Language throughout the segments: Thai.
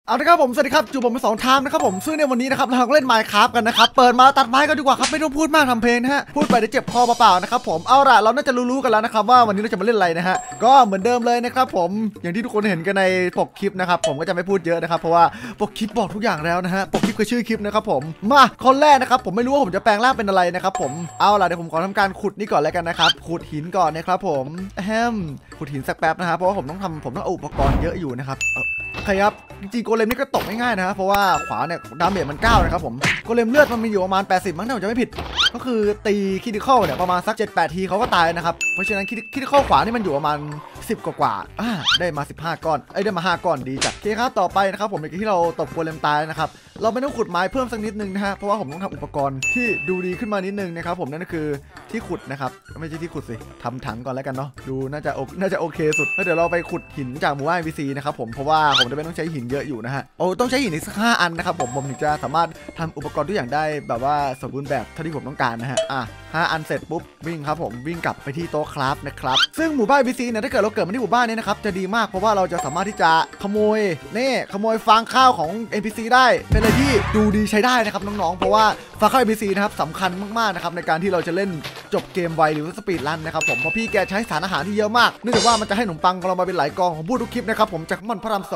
เอาละครับผมสวัสดีครับจูบผมเป็น2 ทางนะครับผมซึ่งในวันนี้นะครับเราเล่น Minecraft กันนะครับเปิดมาตัดไม้กันดีกว่าครับไม่ต้องพูดมากทำเพลงนะฮะพูดไปเดี๋ยวเจ็บคอเปล่าๆนะครับผมเอาล่ะเราน่าจะรู้กันแล้วนะครับว่าวันนี้เราจะมาเล่นอะไรนะฮะก็เหมือนเดิมเลยนะครับผมอย่างที่ทุกคนเห็นกันในปกคลิปนะครับผมก็จะไม่พูดเยอะนะครับเพราะว่าปกคลิปบอกทุกอย่างแล้วนะฮะปกคลิปคือชื่อคลิปนะครับผมมาคนแรกนะครับผมไม่รู้ว่าผมจะแปลงร่างเป็นอะไรนะครับผมเอาล่ะเดี๋ยวผมขอทำการขุดนี่ก่อนแล้วกันนะครับขุดหินก่อนนะครับผมขุดหินสักแป๊บนะครับเพราะว่าผมต้องเอาอุปกรณ์เยอะอยู่นะครับโอเคครับจริงๆโกเลมนี่ก็ตกง่ายๆนะเพราะว่าขวาเนี่ยดาเมจมัน9นะครับผมโกเลมเลือดมันมีอยู่ประมาณ80มั้งถ้าผมจะไม่ผิดก็คือตีคิดิคอลเนี่ยประมาณสัก 7-8 ทีเขาก็ตายนะครับเพราะฉะนั้นคิดิคอลขวานี่มันอยู่ประมาณ10กว่าได้มา15ก้อนได้มา5ก้อนดีจัดโอเคครับต่อไปนะครับผมในที่เราตบโกเลมตายนะครับเราไม่ต้องขุดไม้เพิ่มสักนิดนึงนะฮะเพราะว่าผมต้องทำอุปกรณ์ที่ดูดีขึ้นมานิดนึงนะครับผมนั่นก็คือที่ขุดนะครับไม่ใช่ที่ขุดสิทำถังก่อนแล้วกันเนาะดูน่าจะโอเคสุดแล้วเดี๋ยวเราไปขุดหินจากหมู่บ้าน NPC นะครับผมเพราะว่าผมจะไม่ต้องใช้หินเยอะอยู่นะฮะต้องใช้หินอีกสัก5 อันนะครับผมถึงจะสามารถทำอุปกรณ์ทุกอย่างได้แบบว่าสมบูรณ์แบบเท่าที่ผมต้องการนะฮะ5 อันเสร็จปุ๊บวิ่งครับผมวิ่งกลับไปที่โต๊ะคราฟนะครับซึ่งหมู่บ้าน NPC เนี่ยถ้าเกิดเราเกิดมาที่หมู่บ้านนี้นะครับจะดีมากเพราะว่าเราจะสามารถที่จะขโมยฟางข้าวของ NPC ได้เป็นอะไรที่ดูดีใช้ได้นะครับน้องๆเพราะว่าฟางข้าว NPC นะครับสำคัญมากๆนะครับในการที่เราจะเล่นจบเกมไวหรือสปีดรันนะครับผมเพราะพี่แกใช้สารอาหารที่เยอะมากเนื่องจากว่ามันจะให้ขนมปังของเรามาเป็นหลายกองของพูดทุกคลิปนะครับผมจากมอนพระราม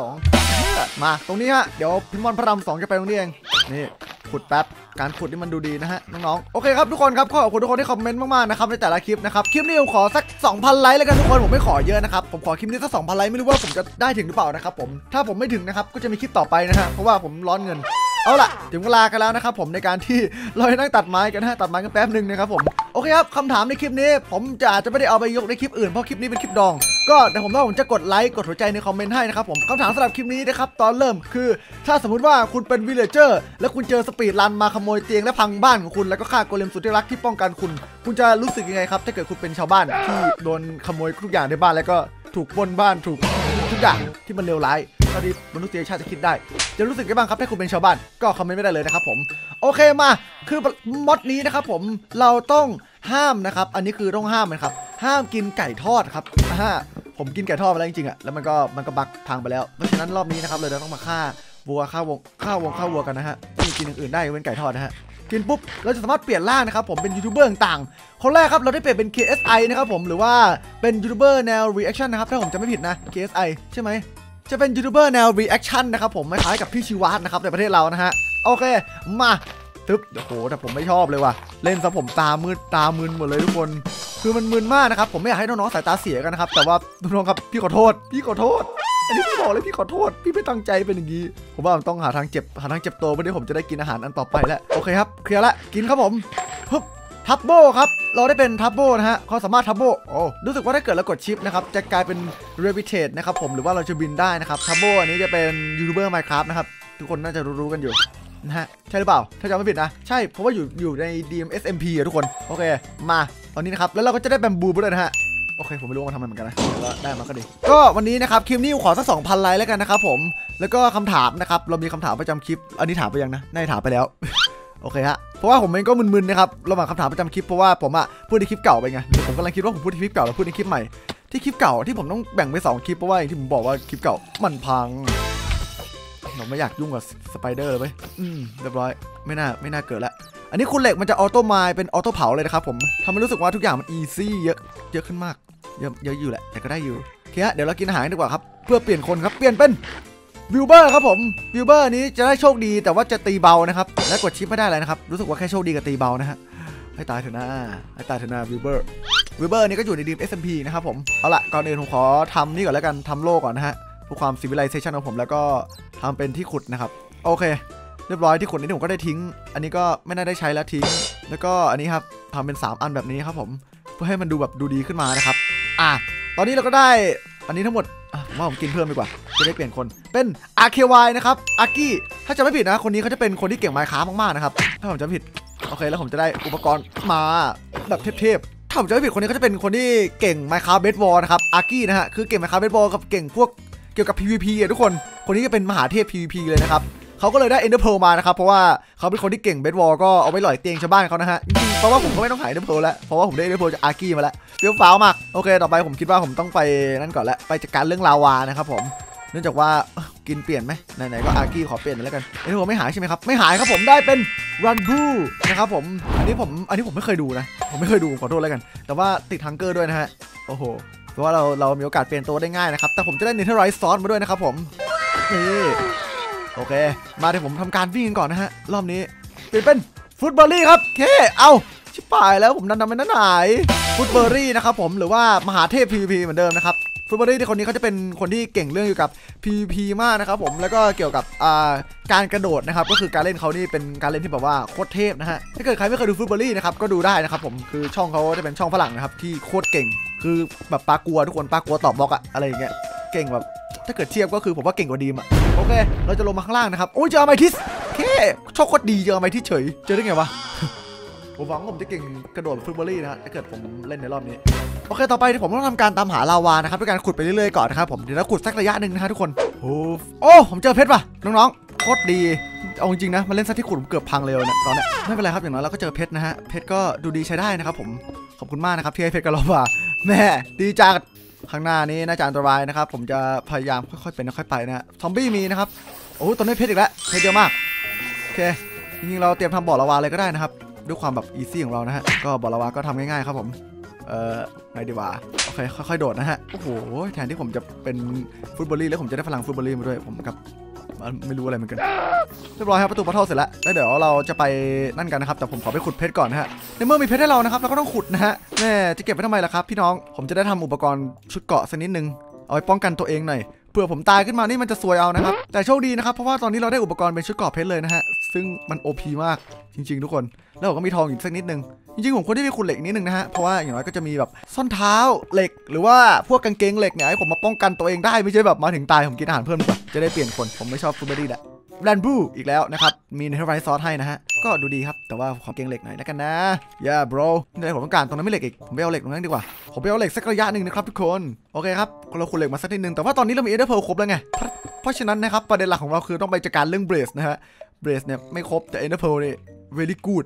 2มาตรงนี้ฮะเดี๋ยวพี่มอนพระราม2จะไปตรงนี้เองนี่ขุดแป๊บการขุดนี่มันดูดีนะฮะน้องๆโอเคครับทุกคนครับขอบคุณทุกคนที่คอมเมนต์มากๆนะครับในแต่ละคลิปนะครับคลิปนี้ผมขอสัก 2,000 ไลค์แล้วกันทุกคนผมไม่ขอเยอะนะครับผมขอคลิปนี้สัก 2,000 ไลค์ไม่รู้ว่าผมจะได้ถึงหรือเปล่านะครับผมถ้าผมไม่ถึงนะครับก็จะมีคลิปต่อไปนะฮะเพราะว่าผมร้อนเงินเอาล่ะถึงเวลากันแล้วนะครับผมในการที่เราจะนั่งตัดไม้กันตัดไม้กันแป๊บนึงนะครับผมโอเคครับคำถามในคลิปนี้ผมจะไม่ได้เอาไปยกในคลิปอื่นเพราะคลิปนี้เป็นคลิปดองก็เดี๋ยวผมจะกดไลค์กดหัวใจในคอมเมนต์ให้นะครับผมคำถามสำหรับคลิปนี้นะครับตอนเริ่มคือถ้าสมมุติว่าคุณเป็นวิลเลเจอร์แล้วคุณเจอสปีดรันมาขโมยเตียงและพังบ้านของคุณแล้วก็ฆ่าโกเลมสุดที่รักที่ป้องกันคุณจะรู้สึกยังไงครับถ้าเกิดคุณเป็นชาวบ้านที่โดนขโมยทุกอย่างในบ้านแล้วก็ถูกปล้นบ้านถูกทุกอย่างที่มันเลวร้ายตอนนี้มนุษยชาติจะคิดได้จะรู้สึกยังไงบ้างครับถ้าคุณเป็นชาวบ้านก็คอมเมนต์ไม่ได้เลยนะครับผมโอเคมาคือมอดนี้นะครับผมเราต้องห้ามนะครับอันนี้คือต้องห้ามนะครับห้ามกินไก่ทอดครับผมกินไก่ทอดไปแล้วจริงๆอ่ะแล้วมันก็บักพังไปแล้วเพราะฉะนั้นรอบนี้นะครับเราต้องมาฆ่าวัวฆ่าวัวกันนะฮะไม่มีกินอย่างอื่นได้เว้นไก่ทอดนะฮะกินปุ๊บเราจะสามารถเปลี่ยนร่างนะครับผมเป็นยูทูบเบอร์ต่างๆคนแรกครับเราได้เปลี่ยนเป็น KSI นะครับผมหรือว่าเป็นยูทูบเบอร์แนว reaction นะครับถ้าผมจำไม่ผิดนะ KSI ใช่ไหมจะเป็นยูทูบเบอร์แนว reaction นะครับผมคล้ายกับพี่ชิวัตนะครับในประเทศเรานะฮะโอเคมาตึ๊บโอ้โหแต่ผมไม่ชอบเลยว่ะเล่นซะผมตามึนหมดเลยทุกคนคือมันมึนมากนะครับผมไม่อยากให้น้องๆสายตาเสียกันนะครับแต่ว่าน้องๆครับพี่ขอโทษอันนี้พี่บอกเลยพี่ขอโทษพี่ไม่ตั้งใจเป็นอย่างนี้ผมว่าผมต้องหาทางเจ็บตัวเพื่อที่ผมจะได้กินอาหารอันต่อไปแล้วโอเคครับเคลียร์ละกินครับผมทับโบครับเราได้เป็นทับโบนะฮะเขาสามารถทับโบรู้สึกว่าถ้าเกิดเรากดชิปนะครับจะกลายเป็นเรวิเทตนะครับผมหรือว่าเราจะบินได้นะครับทับโบอันนี้จะเป็นยูทูบเบอร์ Minecraft นะครับทุกคนน่าจะรู้กันอยู่นะฮะใช่หรือเปล่าถ้าจำไม่ผิดนะใช่เพราะว่าอยู่ใน DMSMP อะทุกคนโอเคมาตอนนี้นะครับแล้วเราก็จะได้แบมบูไปด้วยนะฮะโอเคผมไม่รู้ว่าทำไมเหมือนกันนะแต่ว่าได้มาก็ดีก็วันนี้นะครับคลิปนี้ขอสัก 2,000 ไลค์แล้วกันนะครับผมแล้วก็คำถามนะครับเรามีคำถามประจำคลิปอันนี้ถามไปยังนะน่าจะถามไปแล้ว โอเคฮะเพราะว่าผมเองก็มึนๆนะครับระหว่างคำถามประจำคลิปเพราะว่าผมพูดในคลิปเก่าไปไงผมกำลังคิดว่าผมพูดในคลิปเก่าแล้วพูดในคลิปใหม่ที่คลิปเก่าที่ผมต้องแบ่งไป2 คลิปเพราะว่าอย่างที่ผมบอกว่าคลิปเก่ามันพังผมไม่อยากยุ่งกับสไปเดอร์เลยเว้ยเรียบร้อยไม่น่าเกิดละอันนี้คุณเหล็กมันจะออโต้ไมล์เป็นออโต้เผาเลยนะครับผมทำให้รู้สึกว่าทุกอย่างมันอีซี่เยอะขึ้นมากเยอะอยู่แหละแต่ก็ได้อยู่โอเคฮะเดี๋ยวเรากินอาหารดีกว่าครับเพื่อเปลี่ยนคนครับเปลี่ยนเป็นวิลเบอร์ครับผมวิลเบอร์นี้จะได้โชคดีแต่ว่าจะตีเบานะครับและกดชิปไม่ได้เลยนะครับรู้สึกว่าแค่โชคดีกับตีเบานะฮะให้ตายเถอะนะวิลเบอร์นี้ก็อยู่ในดีม SMP นะครับผมเอาละก่อนอื่นผมขอทำนี่ก่อนแล้วกันทำโล่ก่อนนะฮะเพื่อความซิวิไลเซชันของผมแล้วก็ทำเป็นที่ขุดนะครับโอเคเรียบร้อยที่ขุดนี้ผมก็ได้ทิ้งอันนี้ก็ไม่น่าได้ใช้แล้วทิ้งแล้วก็อันนี้ครับทำเป็น3 อันแบบนี้ครับผมเพื่อให้มันดูแบบดูดีขึ้นมานะครับตอนนี้เราก็ได้อันนี้ทั้งหมดผมว่าผมกินเพิ่มดีกว่าจะได้เปลี่ยนคนเป็น RKY นะครับอากี้ถ้าจะไม่ผิดนะคนนี้เขาจะเป็นคนที่เก่ง Minecraft มากๆนะครับถ้าผมจำไม่ผิดโอเคแล้วผมจะได้อุปกรณ์มาแบบเทพๆถ้าผมจำไม่ผิดคนนี้เขาจะเป็นคนที่เก่ง Minecraft Bed War นะครับอากี้นะฮะคือเก่ง Minecraft Bed War กับเก่งพวกเกี่ยวกับ PVP ทุกคนนี้จะเป็นมหาเทพ PVP เลยนะครับเขาก็เลยได้ Ender Pearl มานะครับเพราะว่าเขาเป็นคนที่เก่ง Bed War ก็เอาไว้หล่อยเตียงชาวบ้านเขานะฮะจริงๆเพราะว่าผมก็ไม่ต้องหา Ender Pearl แล้วเพราะว่าผมได้ Ender Pearl จากอากี้มาแล้วเฟี้ยวฟ้าวมากโอเคต่อไปผมคิดว่าผมต้องไปนั่นก่อนแล้วไปจัดการเรื่องลาวานะครับผมเนื่องจากว่ากินเปลี่ยนไหมไหนๆก็อาร์กี้ขอเปลี่ยนแล้วกันเอ็นเดอร์โพลไม่หายใช่ไหมครับไม่หายครับผมได้เป็นรันบูนะครับผมอันนี้ผมไม่เคยดูนะผมไม่เคยดูขอโทษแล้วกันแต่ว่าติดฮังเกอร์ด้วยนะฮะโอ้โหเพราะว่าเรามีโอกาสเปลี่ยนตัวได้ง่ายนะครับแต่ผมจะได้เนเธอร์ไรส์ซอสมาด้วยนะครับผมนี่โอเคมาเดี๋ยวผมทำการวิ่งกันก่อนนะฮะรอบนี้เปลี่ยนเป็นฟุตบอลลี่ครับเคเอาชิบหายแล้วผมนำไปนั่นไหนฟุตเบอร์รี่นะครับผมหรือว่ามหาเทพ PVP เหมือนเดิมนะครับฟุตบอลลี่ที่คนนี้เขาจะเป็นคนที่เก่งเรื่องเกี่ยวกับ PVP มากนะครับผมแล้วก็เกี่ยวกับการกระโดดนะครับก็คือการเล่นเขานี่เป็นการเล่นที่แบบว่าโคตรเทพนะฮะถ้าเกิดใครไม่เคยดูฟุตบอลลี่นะครับก็ดูได้นะครับผมคือช่องเขาจะเป็นช่องฝรั่งนะครับที่โคตรเก่งคือแบบปากัวทุกคนปากัวตอบบล็อกอะอะไรอย่างเงี้ยเก่งแบบถ้าเกิดเทียบก็คือผมว่าเก่งกว่าดีมอะโอเคเราจะลงมาข้างล่างนะครับโอ้ยเจออไมทิสเคโชคโคตรดีเจออไมทิสเฉยเจอได้ไงวะผมหวังผมจะเก่งกระโดดฟุตบอลลี่นะฮะถ้าเกิดผมเล่นในรอบนี้โอเคต่อไปผมต้องทำการตามหาลาวานะครับด้วยการขุดไปเรื่อยๆก่อนนะครับผมเดี๋ยวเราขุดสักระยะหนึ่งนะฮะทุกคนโอ้ผมเจอเพชรป่ะน้องๆโคตรดีเอาจริงๆนะมาเล่นซะที่ขุดผมเกือบพังเลยเนี่ยตอนนี้ไม่เป็นไรครับอย่างน้อยเราก็เจอเพชรนะฮะเพชรก็ดูดีใช้ได้นะครับผมขอบคุณมากนะครับที่ให้เพชรกับลาวาแม่ดีจังข้างหน้านี้น่าจะอันตรายนะครับผมจะพยายามค่อยๆเป็นค่อยๆไปนะฮะซอมบี้มีนะครับโอ้ตอนนี้เพชรอีกแล้วเพชรเยอะมากโอเคจริงๆเราเตรียมทำบ่อลาวาเลยก็ได้นะครับด้วยความแบบอีซี่ของเรานะฮะก็บ่อลาวาก็ทำง่ายๆครับผมไงดีวะโอเคค่อยๆโดดนะฮะโอ้โหแทนที่ผมจะเป็นฟุตบอลลี่แล้วผมจะได้พลังฟุตบอลลี่มาด้วยผมกับไม่รู้อะไรเหมือนกันเรียบร้อยครับประตูปะท่อเสร็จแล้วเดี๋ยวเราจะไปนั่นกันนะครับแต่ผมขอไปขุดเพชรก่อนนะฮะในเมื่อมีเพชรให้เรานะครับเราก็ต้องขุดนะฮะแม่จะเก็บไว้ทำไมล่ะครับพี่น้องผมจะได้ทำอุปกรณ์ชุดเกราะสักนิดนึงเอาไว้ป้องกันตัวเองหน่อยเผื่อผมตายขึ้นมานี่มันจะซวยเอานะครับแต่โชคดีนะครับเพราะว่าตอนนี้เราได้อุปกรณ์เป็นชุดเกราะเพชรเลยนะฮะซึ่งมัน OP มากจริงๆทุกคนแล้วผมก็มีทองอีกสักนิดนึงจริงๆผมควรที่ไปขุดเหล็กนิดนึงนะฮะเพราะว่าอย่างน้อยก็จะมีแบบส้นเท้าเหล็กหรือว่าพวกกางเกงเหล็กเนี่ยให้ผมมาป้องกันตัวเองได้ไม่ใช่แบบมาถึงตายผมกินอาหารเพิ่มดีกว่าจะได้เปลี่ยนคนผมไม่ชอบฟูเบอร์ดี้แหละแรนบูอีกแล้วนะครับมีเนเธอร์ไรส์ซอสให้นะฮะก็ดูดีครับแต่ว่าขอเกงเหล็กหน่อยแล้วกันนะย่า bro นี่ผมต้องการตรงนั้นไม่เหล็กอีกผมไปเอาเหล็กตรงนั้นดีกว่าผมไปเอาเหล็กสักระยะหนึ่งนะครับทุกคนโอเคครับเราขุดเหล็กมาสักนิดนึงแต่ว่าตอนนี้เรามีเอเดอร์เพลครบแล้วไงเพราะฉะนั้นนะครับประเด็นหลักของเราคือต้องไปจัดการเรื่องเบรสนะฮะเบรสเนี่ยไม่ครบแต่เอเดอร์เพลนี่ very good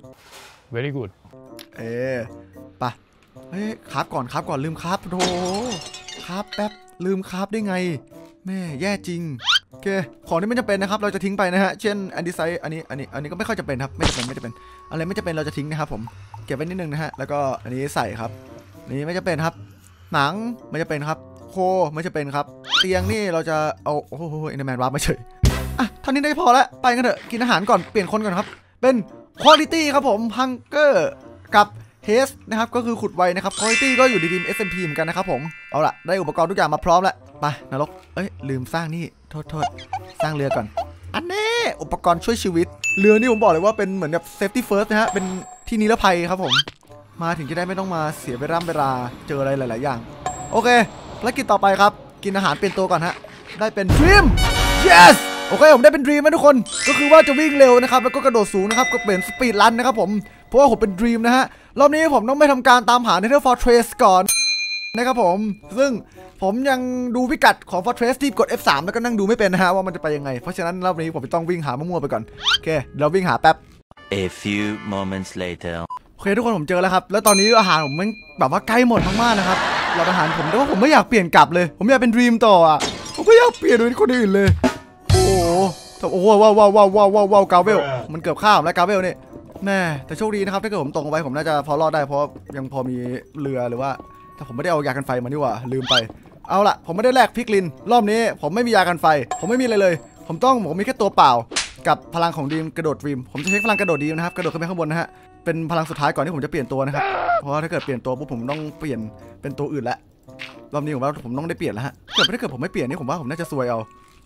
ไปเฮ้ยคราฟก่อนลืมคราฟโธ่คราฟแป๊บลืมคราฟได้ไงแม่แย่จริงโอเคของที่ไม่จำเป็นนะครับเราจะทิ้งไปนะฮะเช่นแอนดิไซต์อันนี้ก็ไม่ค่อยจำเป็นครับไม่จำเป็นอะไรไม่จำเป็นเราจะทิ้งนะครับผมเก็บไว้นิดนึงนะฮะแล้วก็อันนี้ใส่ครับนี่ไม่จำเป็นครับหนังไม่จำเป็นครับโคไม่จำเป็นครับเตียงนี่เราจะเอาโอ้โหเอ็นเดอร์แมนวาร์ปมาเฉยอ่ะเท่านี้ได้พอแล้วไปกันเถอะกินอาหารก่อนเปลี่ยนคนก่อนครับเป็น quality ครับผม hunger กับเฮสนะครับก็คือขุดไวนะครับ quality ก็อยู่ดีๆ SMP เหมือนกันนะครับผมเอาล่ะได้อุปกรณ์ทุกอย่างมาพร้อมแล้วไปนรกลืมสร้างนี่โทษสร้างเรือก่อนอันนี้อุปกรณ์ช่วยชีวิตเรือนี่ผมบอกเลยว่าเป็นเหมือนแบบ safety first นะฮะเป็นที่นิรภัยครับผมมาถึงจะได้ไม่ต้องมาเสียเวลาเจออะไรหลายๆอย่างโอเคภารกิจต่อไปครับกินอาหารเปลี่ยนตัวก่อนฮะได้เป็น Dream yes โอเคผมได้เป็น Dream นะทุกคนก็คือว่าจะวิ่งเร็วนะครับแล้วก็กระโดดสูงนะครับก็เป็นสปีดรันนะครับผมเพราะว่าผมเป็น Dream นะฮะรอบนี้ผมต้องไปทำการตามหา Nether Fortress ก่อนนะครับผมซึ่งผมยังดูพิกัดของ Fortress ที่กด F3 แล้วก็นั่งดูไม่เป็นนะฮะว่ามันจะไปยังไงเพราะฉะนั้นรอบนี้ผมต้องวิ่งหามั่วๆไปก่อนโอเคเราวิ่งหาแป๊บ A few moments later โอเคทุกคนผมเจอแล้วครับแล้วตอนนี้อาหารผมมันแบบว่าใกล้หมดมากๆนะครับเราอาหารผมแต่ว่าผมไม่อยากเปลี่ยนกลับเลยผมอยากเป็น Dream ต่ออ่ะผมไม่อยากเปลี่ยนเป็นคนอื่นเลยโอ้โหว้าวกาเวลมันเกือบข้ามแล้วกาเวลนี่แม่แต่โชคดีนะครับถ้าเกิดผมตกลงไปผมน่าจะพอรอดได้เพราะยังพอมีเรือหรือว่าแต่ผมไม่ได้เอายากันไฟมานี่หว่าลืมไปเอาล่ะผมไม่ได้แลกพิกลินรอบนี้ผมไม่มียากันไฟผมไม่มีอะไรเลยผมมีแค่ตัวเปล่ากับพลังของดีมกระโดดดีมผมจะใช้พลังกระโดดดีมนะครับกระโดดขึ้นไปข้างบนนะฮะเป็นพลังสุดท้ายก่อนที่ผมจะเปลี่ยนตัวนะครับเพราะว่าถ้าเกิดเปลี่ยนตัวปุ๊บผมต้องเปลี่ยนเป็นตัวอื่นแล้วรอบนี้ผมว่าผมต้องได้เปลี่ยนแล้วฮะถ้าเกิดผมไม่เปลี่ยนนี่ผมว่าผมน่าจะซวยเอา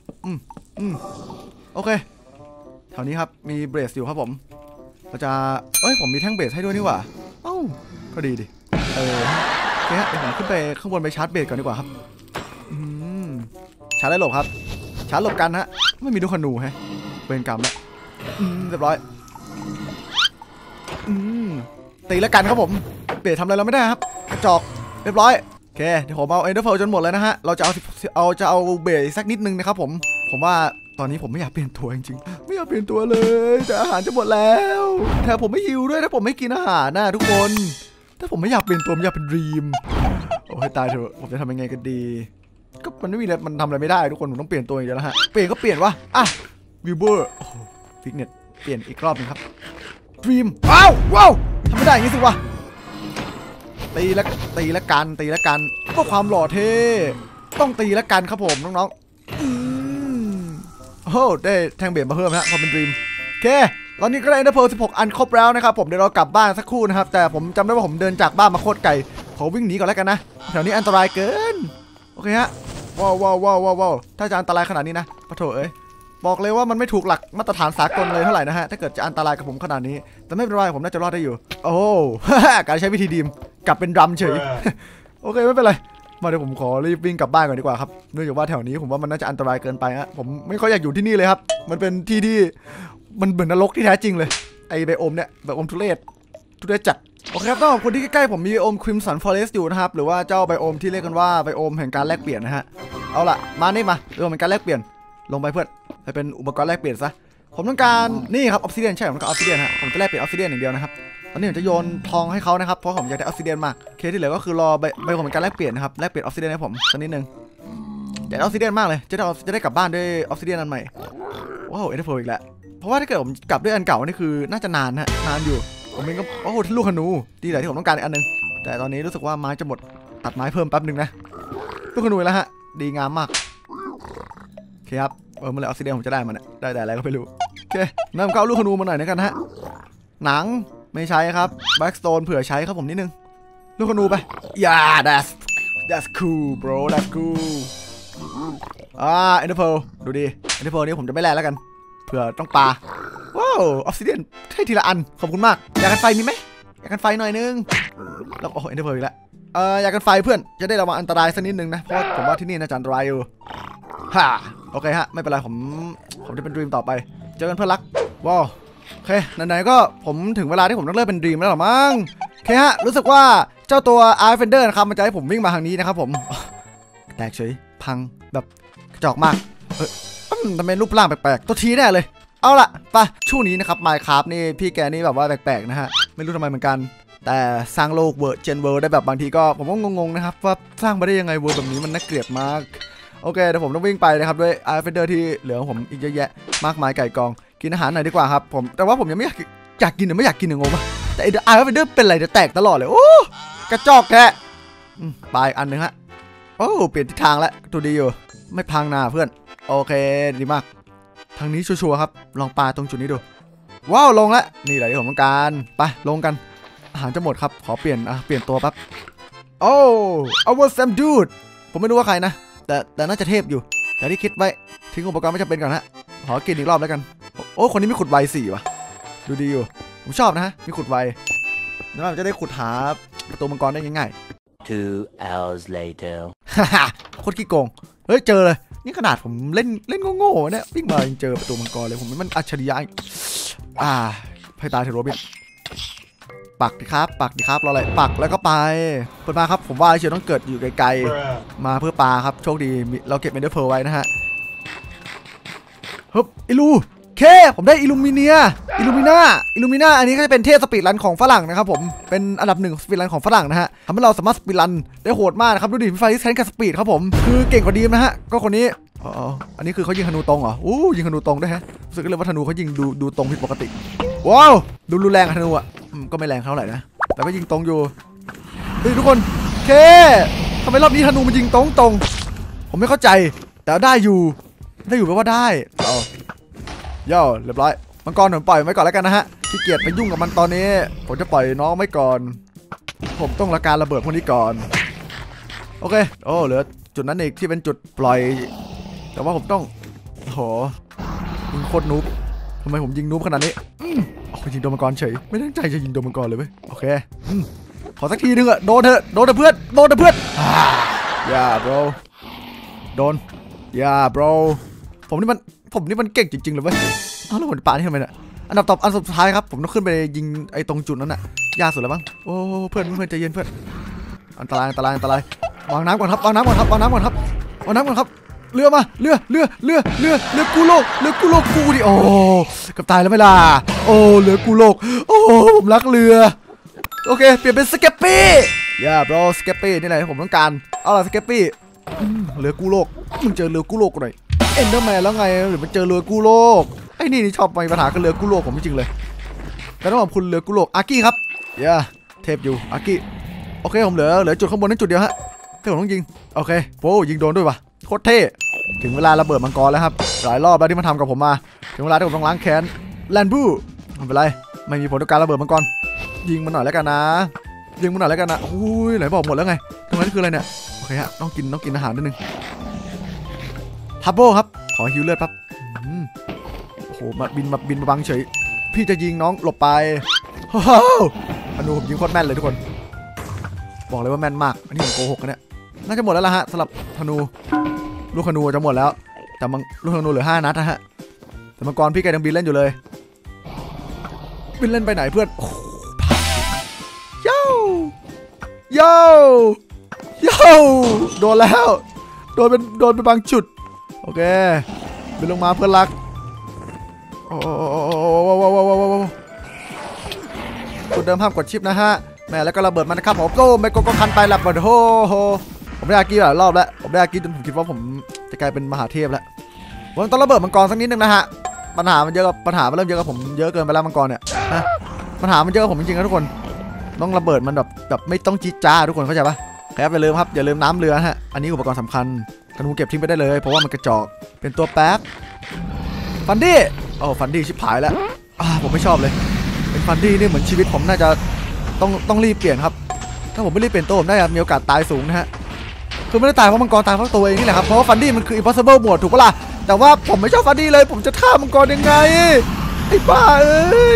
โอเคแถวนี้ครับมีเบรสอยู่ครับผมเราจะผมมีแท่งเบสให้ด้วยนี่หว่าก็ดีดิโอเคฮะเดี๋ยวผมขึ้นไปข้างบนไปชาร์จเบสก่อนดีกว่าครับชาร์จได้หลบครับชาร์จหลบกันฮะไม่มีลูกขนูฮะเป็นกรรมแล้วเรียบร้อยตีแล้วกันครับผมเบสทำอะไรเราไม่ได้ครับกระจอกเรียบร้อยโอเคเดี๋ยวผมเอาเอ็นเดอร์เพลจนหมดเลยนะฮะเราจะเอาเบสสักนิดนึงนะครับผมว่าตอนนี้ผมไม่อยากเปลี่ยนตัวจริงๆไม่อยากเปลี่ยนตัวเลยแต่อาหารจะหมดแล้วแถมผมไม่หิวด้วยถ้าผมไม่กินอาหารนะทุกคนถ้าผมไม่อยากเปลี่ยนตัวผมอยากเป็น Dream โอ้ยตายเถอะผมจะทำยังไงกันดีก็มันไม่มีอะไรมันทำอะไรไม่ได้ทุกคนผมต้องเปลี่ยนตัวอย่างเดียวแล้วฮะเปลี่ยนก็เปลี่ยนวะอ่ะวิวเบอร์ฟิกเน็ตเปลี่ยนอีกรอบนึงครับดรีมว้าวทำไม่ได้อย่างนี้สิวะตีแล้วกันเพื่อความหล่อเท่ต้องตีแล้วกันครับผมน้องๆโอ้ได้แทงเบียดมาเพิ่มฮะพอเป็นดรีมโอเคตอนนี้ก็ได้เอ็นเดอร์เพล16 อันครบแล้วนะครับผมเดี๋ยวเรากลับบ้านสักครู่นะครับแต่ผมจำได้ว่าผมเดินจากบ้านมาโคตรไกลขอวิ่งหนีก่อนแล้วกันนะแถวนี้อันตรายเกินโอเคฮะว้าวถ้าจะอันตรายขนาดนี้นะปะโถเอ้ยบอกเลยว่ามันไม่ถูกหลักมาตรฐานสากลเลยเท่าไหร่นะฮะถ้าเกิดจะอันตรายกับผมขนาดนี้แต่ไม่เป็นไรผมน่าจะรอดได้อยู่โอ้ การใช้วิธีดีมกลับเป็นดรัมเฉย โอเคไม่เป็นไรมาเดี๋ยวผมขอรีบวิ่งกลับบ้านก่อนดีกว่าครับเนื่องจากว่าแถวนี้ผมว่ามันน่าจะอันตรายเกินไปฮะผมไม่ค่อยอยากอยู่ที่นี่เลยครับมันเป็นที่ที่มันเหมือนนรกที่แท้จริงเลยไอไบโอมเนี่ยไบโอมทุเรศจัดโอเคครับต้องขอบคุณที่ใกล้ๆผมมีไบโอมคริมสันฟอเรสต์อยู่นะครับหรือว่าเจ้าไบโอมที่เรียกกันว่าไบโอมแห่งการแลกเปลี่ยนนะฮะเอาล่ะมานี่มาไบโอมแห่งการแลกเปลี่ยนลงไปเพื่อนให้เป็นอุปกรณ์แลกเปลี่ยนซะผมต้องการนี่ครับออฟซิเดียนใช่ผมต้องการออฟซิเดียนฮะผมจะแลกเปลี่ยนออฟซิเดียนอย่างเดียวนะครับตอนนี้ผมจะโยนทองให้เขานะครับเพราะผมอยากได้ออฟซิเดียนมากเคสที่เหลือก็คือรอใบผมเป็นการแลกเปลี่ยนนะครับแลกเปลี่ยนออฟซิเดียนให้ผมสักนิดนึงอยากได้ออฟซิเดียนมากเลยจะได้กลับบ้านด้วยออฟซิเดียนอันใหม่ว้าวเอเดอร์โฟอีกแล้วเพราะว่าถ้าเกิดผมกลับด้วยอันเก่านี่คือน่าจะนานฮะนานอยู่ผมเองก็โอ้โหลูกขนูดีเลยที่ผมต้องการอีกอันนึงแต่ตอนนี้รู้สึกว่าไม้จะหมดตัดไม้เพิ่มแป๊บนึงนะลูกขนูแล้วฮะดีงามมากโอเคครับเมื่อไหร่ออฟซิเดียนผมจะได้มันได้แต่อะไรก็ไม่รู้โอเคนำเอาลูกขนูมาหน่อยนะกันฮะหนังไม่ใช้ครับแบ็กสโตนเผื่อใช้ครับผมนิดนึงลูกขนูไปอย่า that's cool bro that's cool เอ็นเดอร์เพลดูดิเอ็นเดอร์เพลนี้ผมจะไม่แลกแล้วกันเผื่อต้องปาว้าวออฟซิเดียนให้ทีละอันขอบคุณมากอยากกันไฟมีไหมอยากกันไฟหน่อยนึงแล้วโอ้เอ็นเดอร์เพลอีกแล้วอยากกันไฟเพื่อนจะได้ระวังอันตรายสักนิดนึงนะเพราะผมว่าที่นี่น่าจะอันตรายอยู่ฮ่าโอเคฮะไม่เป็นไรผมจะเป็นดรีมต่อไปเจอกันเพื่อนรักว้าวโอเคไหนๆก็ผมถึงเวลาที่ผมต้องเลิกเป็นดรีมแล้วหรอมั้งโอเคฮะรู้สึกว่าเจ้าตัวอาร์เฟนเดอร์นะครับมันจะให้ผมวิ่งมาทางนี้นะครับผมแตกเฉยพังแบบกระจอกมากทำไมรูปร่างแปลกๆตัวทีแน่เลยเอาล่ะไปช่วงนี้นะครับ Minecraft นี่พี่แกนี่แบบว่าแปลกๆนะฮะไม่รู้ทำไมเหมือนกันแต่สร้างโลกเวอร์เจนเวิร์ได้แบบบางทีก็ผมก็งงๆนะครับว่าสร้างมาได้ยังไงเวอร์แบบนี้มันน่าเกลียดมากโอเคเดี๋ยวผมต้องวิ่งไปนะครับด้วยอาร์เฟนเดอร์ที่เหลือของผมอีกเยอะแยะมากมายไก่กองกินอาหารหน่อยดีกว่าครับผมแต่ว่าผมยังไม่อยากกินหรือไม่อยากกินอย่างงงปะแต่อาร์เฟนเดอร์เป็นอะไรจะแตกตลอดเลยโอ้กระจอกแท้ไปอันนึงฮะโอ้เปลี่ยนทิศทางแล้วตัวดีอยู่ไม่พังนาเพื่อนโอเคดีมากทางนี้ชัวร์ๆครับลองปาตรงจุดนี้ดูว้าวลงแล้วนี่แหละที่ผมต้องการไปลงกันอาหารจะหมดครับขอเปลี่ยนตัวแป๊บโอ้เอาว่าแซมดูดผมไม่รู้ว่าใครนะแต่น่าจะเทพอยู่แต่ที่คิดไว้ทิ้งอุปกรณ์ไม่จำเป็นก่อนฮะขอกินอีกรอบแล้วกันโอ้คนนี้มีขุดไว4ว่ะดูดีอยู่ผมชอบนะฮะมีขุดไวแล้วเราจะได้ขุดหาประตูมังกรได้ง่ายๆ 2 hours later โคตรขี้โกงเฮ้ยเจอเลยนี่ขนาดผมเล่นโง่ๆเนี่ยวิ่งมายังเจอประตูมังกรเลยผมมันอัจฉริยะให้ตายเถอะโรบินปักดิครับรออะไรปักแล้วก็ไปเปิดมาครับผมว่าเชียวต้องเกิดอยู่ไกลๆมาเพื่อปลาครับโชคดีเราเก็บเมนเดอร์เพลไว้นะฮะฮึบอิลูเคผมได้อิลูมิน่าอันนี้ก็จะเป็นเทพสปีดรันของฝรั่งนะครับผมเป็นอันดับ1สปีดรันของฝรั่งนะฮะทำให้เราสามารถสปีดรันได้โหดมากนะครับดูดิไฟที่ใช้กับสปีดครับผมคือเก่งกว่าดีมนะฮะก็คนนี้อันนี้คือเขายิงธนูตรงเหรอยิงธนูตรงด้วยฮะรู้สึกเลยว่าธนูเขายิงดูตรงผิดปกติว้าวดูรุนแรงธนูอ่ะก็ไม่แรงเท่าไหร่นะแต่ก็ยิงตรงอยู่เฮ้ยทุกคนเคทำไมรอบนี้ธนูมันยิงตรงผมไม่เข้าใจแต่ได้อยู่แปลว่าได้ย่อเรียบร้อยมังกรผมปล่อยไว้ก่อนแล้วกันนะฮะขี้เกียจไปยุ่งกับมันตอนนี้ผมจะปล่อยน้องไว้ก่อนผมต้องละการระเบิดพวกนี้ก่อนโอเคเหลือจุดนั้นอีกที่เป็นจุดปล่อยแต่ว่าผมต้องยิงโคตรนูบทำไมผมยิงนูบขนาดนี้ยิงโดนมังกรเฉยไม่ตั้งใจจะยิงโดนมังกรเลยเว้ยโอเคขอสักทีนึงอะโดนเถอะเพื่อนอย่า bro โดนอย่า bro ผมนี่มันเก่งจริงๆเลยเว้ยแล้วผมจะปานี่ทำไมเนี่ยอันสุดท้ายครับผมต้องขึ้นไปยิงไอ้ตรงจุดนั้นน่ะยากสุดแล้วมั้งโอ้เพื่อนใจเย็นเพื่อนอันตรายวางน้ำก่อนครับเรือมาเรือกูโลกกูดิโอ้กับตายแล้วไม่ล่ะโอ้เรือกูโลกโอ้ผมรักเรือโอเคเปลี่ยนเป็นสเก็ปปี้อย่า bro สเก็ปปี้นี่แหละผมต้องการเอาล่ะสเก็ปปี้เรือกู้โลกมึงเจอเรือกู้โลกหน่อยเอ็นเดอร์แมนแล้วไงหรือมันเจอเรือกู้โลกไอ้นี่ชอบมีปัญหากับเรือกู้โลกผมจริงๆเลยแต่ต้องขอบคุณเรือกู้โลกอากี้ครับเทพอยู่อากี้โอเคผมเหลือจุดข้างบนนั้นจุดเดียวฮะที่ผมต้องยิงโอเคโว้ยิงโดนด้วยวะโคตรเท่ถึงเวลาระเบิดมังกรแล้วครับหลายรอบแล้วที่มันทำกับผมมาถึงเวลาที่ผมต้องล้างแค้นแลนบูไม่เป็นไรไม่มีผลต่อการระเบิดมังกรยิงมันหน่อยแล้วกันนะยิงมันหน่อยแล้วกันนะอุ้ยไหนบอกหมดแล้วไงตรงนั้นคืออะไรเนี่ยโอเคฮะต้องกินอาหารนิดนึงทับโบครับขอฮิวเลือดปั๊บโอ้โหมาบินมาบังเฉยพี่จะยิงน้องหลบไปโอ้โหธนูผมยิงโคตรแม่นเลยทุกคนบอกเลยว่าแม่นมากอันนี้ผมโกหกกันเนี่ยน่าจะหมดแล้วล่ะฮะสำหรับธนูลูกธนูจะหมดแล้วแต่ลูกธนูเหลือ5 นัดนะฮะแต่มังกรพี่แกยังบินเล่นอยู่เลยบินเล่นไปไหนเพื่อนโย่โดนแล้วโดนเป็นบางจุดโอเคบินลงมาเพื่อนรักโอ้กดเดิมห้ามกดชิปนะฮะแม่แล้วก็ระเบิดมันนะครับผมโก้ไม่ก็คันไประเบิดโหผมได้อากี้หลายรอบแล้วผมได้อากี้จนผมคิดว่าผมจะกลายเป็นมหาเทพแล้วผมต้องระเบิดมังกรสักนิดนึงนะฮะปัญหามันเริ่มเยอะกับผมเยอะเกินไปแล้วมังกรเนี่ยนะปัญหามันเยอะกับผมจริงๆนะทุกคนต้องระเบิดมันแบบไม่ต้องจี๊ดจ้าทุกคนเข้าใจปะครับอย่าลืมน้ำเรือฮะอันนี้อุปกรณ์สำคัญธนูเก็บทิ้งไปได้เลยเพราะว่ามันกระจอกเป็นตัวแป๊บฟันดี้ฟันดี้ชิบหายแล้วผมไม่ชอบเลยเป็นฟันดี้นี่เหมือนชีวิตผมน่าจะต้องรีบเปลี่ยนครับถ้าผมไม่รีบเปลี่ยนตัวผมได้มีโอกาสตายสูงนะฮะคือไม่ได้ตายเพราะมังกรตายเพราะตัวเองนี่แหละครับเพราะว่าฟันดี้มันคือ impossible หมดถูกปะล่ะแต่ว่าผมไม่ชอบฟันดี้เลยผมจะฆ่ามังกรยังไงไอ้บ้าเอ้ย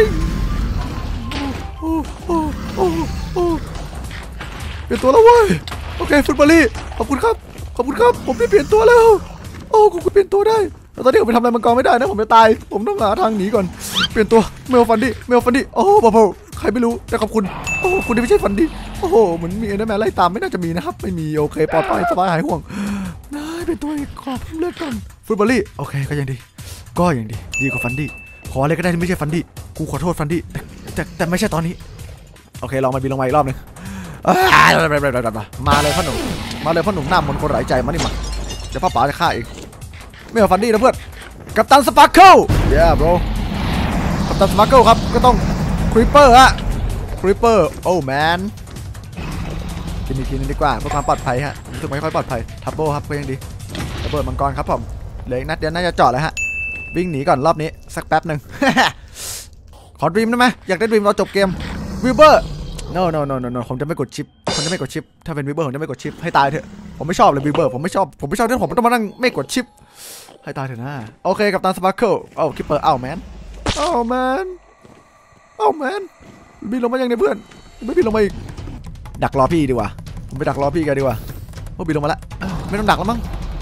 เปลี่ยนตัวแล้วเว้ยโอเคฟุตบอลลี่ขอบคุณครับผมได้เปลี่ยนตัวแล้วคุณเปลี่ยนตัวได้แต่ตอนนี้ผมไปทำอะไรมังกรไม่ได้นะผมจะตายผมต้องหาทางหนีก่อนเปลี่ยนตัวเมลฟันดี้บอใครไม่รู้แต่ขอบคุณคุณที่ไม่ใช่ฟันดี้เหมือนมีเอ็นเดอร์แมนไล่ตามไม่น่าจะมีนะครับไม่มีโอเคปลอดภัยสบายหายห่วงเป็นตัวขอเลือดก่อนฟุตบอลลี่โอเคก็ยังดีดีกว่าฟันดี้ขออะไรก็ได้ที่ไม่ใช่ฟันดี้กูขอโทษฟันดี้แต่ไม่ใช่ตอนนี้โอเคลองมาบินลงมาอีกรอบนึงมาเลยพ่อหนุ่มหน้ามนคนหลายใจมานี่มาเดี๋ยวพ่อป๋าจะฆ่าเองไม่เอาฟันดี้นะเพื่อนกัปตันสปาร์เคิลโบรกัปตันสปาร์เคิลครับก็ต้องคริปเปอร์โอ้แมนกินอีกทีนึงดีกว่าเพื่อความปลอดภัยฮะรู้สึกไม่ค่อยปลอดภัยทับโบครับก็ยังดีระเบิดมังกรครับผมเหลืออีกนัดเดียวน่าจะจอดแล้วฮะวิ่งหนีก่อนรอบนี้สักแป๊บหนึ่ง ขอดรีมได้ไหมอยากได้ดรีมเราจบเกมวิเบอร์ no ผมจะไม่กดชิปถ้าเป็นวิเบอร์ผมจะไม่กดชิปให้ตายเถอะผมไม่ชอบเลยวิเบอร์ผมไม่ชอบที่ผมต้องมานั่งไม่กดชิปให้ตายเถอะนะโอเคกับตันสปาร์เคิลคิปเปอร์แมนบินลงมายังเนี่ยเพื่อนไม่บินลงมาอีกดักรอพี่ดีกว่าผมไปดักรอพี่กันดีกว่าบินลงมาแล้วไม่ต้องดักแล้วมั้ง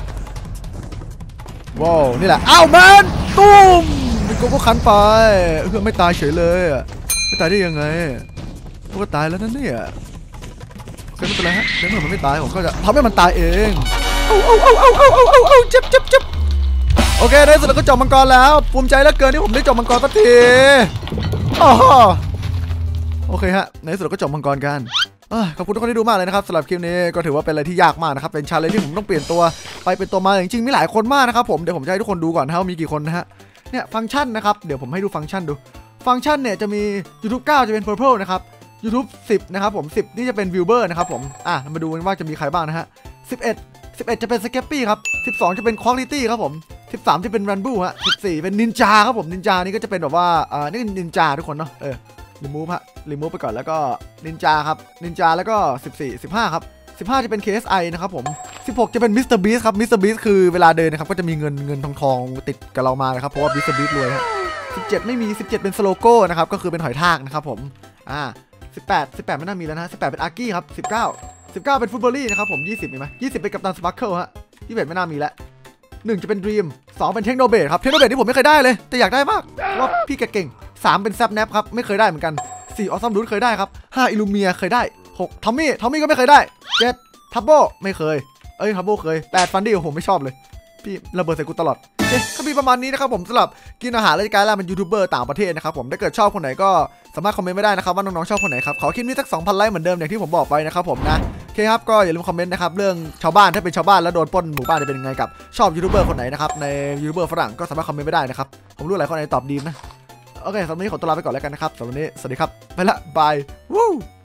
ว้าวนี่แหละแมนตุ้มมันก็คันไปไม่ตายเฉยเลยไม่ตายได้ยังไงก็ตายแล้วนั่นเนี่ยไม่เป็นไรฮะเมื่อมันไม่ตายผมก็จะทำให้มันตายเองเจ็บโอเคในสุดเราก็จบมังกรแล้วภูมิใจเหลือเกินที่ผมได้จบมังกรสักทีโอเคฮะในสุดเราก็จบมังกรกันขอบคุณทุกคนที่ดูมากเลยนะครับสำหรับคลิปนี้ก็ถือว่าเป็นอะไรที่ยากมากนะครับเป็นชาเลนจ์ที่ผมต้องเปลี่ยนตัวไปเป็นตัวมาจริงๆมีหลายคนมากนะครับผมเดี๋ยวผมจะให้ทุกคนดูก่อนว่ามีกี่คนนะฮะเนี่ยฟังก์ชันนะครับเดี๋ยวผมให้ดูฟังก์ชันเนี่ยจะมี YouTube 9 จะเป็น Purple นะครับ YouTube 10 นะครับผม10นี่จะเป็น Viewer นะครับผมมาดูกันว่าจะมีใครบ้างนะฮะ11จะเป็น Scappy ครับ12จะเป็น Quality ครับผม13จะเป็น Ranboo ฮะ14เป็น Ninja ครับผม Ninja นี่ก็จะเป็นแบบว่านี่คือ Ninja ทุกคนเนาะremove ไปก่อนแล้วก็ Ninja ครับ Ninja แล้วก็15ครับ15จะเป็น KSI นะครับผม16จะเป็น Mr. Beast ครับ Mr. Beast คือเวลาเดินนะครับก็จะมีเงินทองติดกับเรามานะครับเพราะว่า Mr. Beast รวยฮะ17ไม่มี17เป็นสโลโก้นะครับก็คือเป็นหอยทากนะครับผม18ไม่น่ามีแล้วนะ18เป็นอาร์กี้ครับ19เป็นฟุตบอลลี่นะครับผม20มีไหม20เป็นกัปตันสปาร์เคิลฮะ21ไม่น่ามีแล้ว1จะเป็นดรีม2เป็นเทคโนเบทครับเทคโนเบทที่ผมไม่เคยได้เลยแต่อยากได้มากว่าพี่แกเก่ง3เป็นแซปแนปครับไม่เคยได้เหมือนกัน4ออซัมรูทเคยได้ครับ5อิลูเมียเคยได้6ทอมมี่ก็ไม่เคยได้7ทับโบไม่เคยทับโบเคย8ฟันดี้ผมไม่ชอบเลยพี่ระเบิดใส่กูตลอดก็มีประมาณนี้นะครับผมสำหรับกินอาหารรายการแล้วมันยูทูบเบอร์ต่างประเทศนะครับผมถ้าเกิดชอบคนไหนก็สามารถคอมเมนต์ไม่ได้นะครับว่าน้องๆชอบคนไหนครับขอคลิปนี้สัก 2,000 ไลค์เหมือนเดิมอย่างที่ผมบอกไปนะครับผมนะเคครับก็อย่าลืมคอมเมนต์นะครับเรื่องชาวบ้านถ้าเป็นชาวบ้านแล้วโดนปล้นหมู่บ้านจะเป็นยังไงกับชอบยูทูบเบอร์คนไหนนะครับในยูทูบเบอร์ฝรั่งก็สามารถคอมเมนต์ไม่ได้นะครับผมรู้หลายคนในตอบดีนะโอเคสำหรับวันนี้ขอตัวลาไปก่อนแล้วกันนะครับสำหรับวันนี้สวัสดีครับไปละบายวู้